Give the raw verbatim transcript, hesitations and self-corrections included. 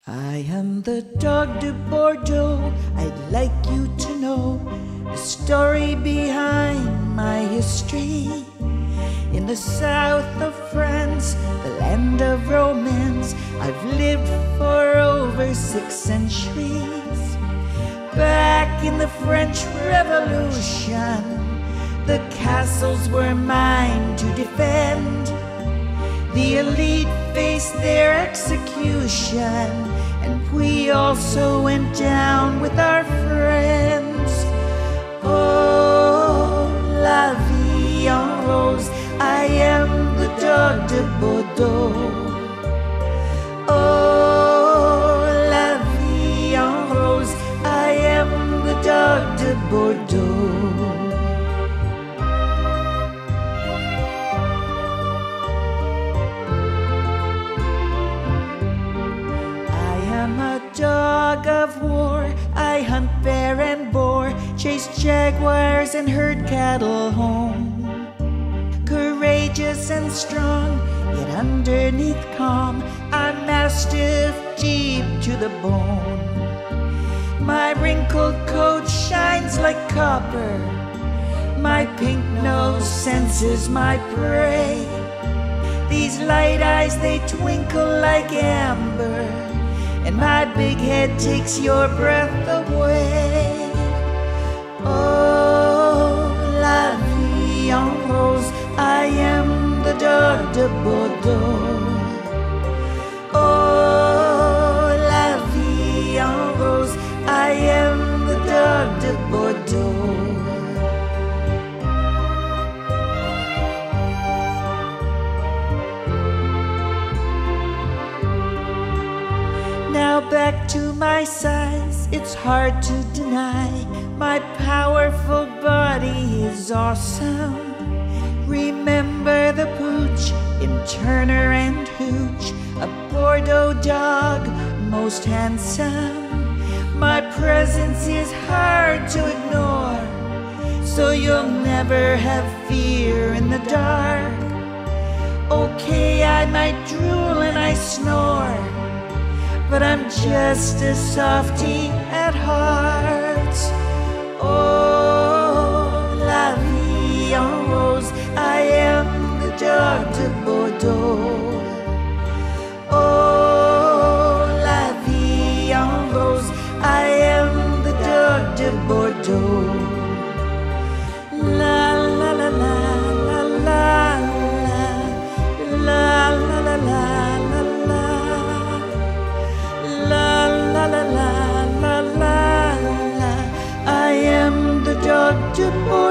I am the dog de Bordeaux. I'd like you to know the story behind my history. In the south of France, the land of romance, I've lived for over six centuries. Back in the French Revolution, the castles were mine to defend. The elite faced their execution, and we also went down with our friends. Oh, la vie en rose, I am the dog de Bordeaux. Oh, la vie en rose, I am the dog de Bordeaux. I'm a dog of war. I hunt bear and boar, chase jaguars and herd cattle home. Courageous and strong, yet underneath calm, I'm mastiff deep to the bone. My wrinkled coat shines like copper, my pink nose senses my prey. These light eyes, they twinkle like amber, and my big head takes your breath away. Oh, la vie en rose, I am the dog de Bordeaux. Oh, la vie en rose, I am the dog de Bordeaux. Now back to my size, it's hard to deny. My powerful body is awesome. Remember the pooch in Turner and Hooch, a Bordeaux dog, most handsome. My presence is hard to ignore, so you'll never have fear in the dark. Okay, I might drool and I snore, but I'm just a softie at heart. Oh, la vie en rose, I am the dog de Bordeaux. Oh, la vie en rose, I am the dog de Bordeaux. La la la la la la la la la la la. La la la la la la la, I am the dog de Bordeaux.